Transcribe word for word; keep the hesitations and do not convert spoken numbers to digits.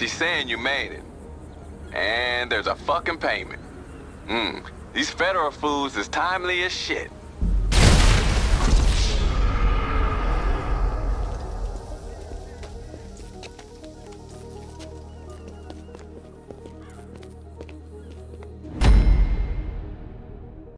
She's saying you made it. And there's a fucking payment. Mmm, these federal fools is timely as shit.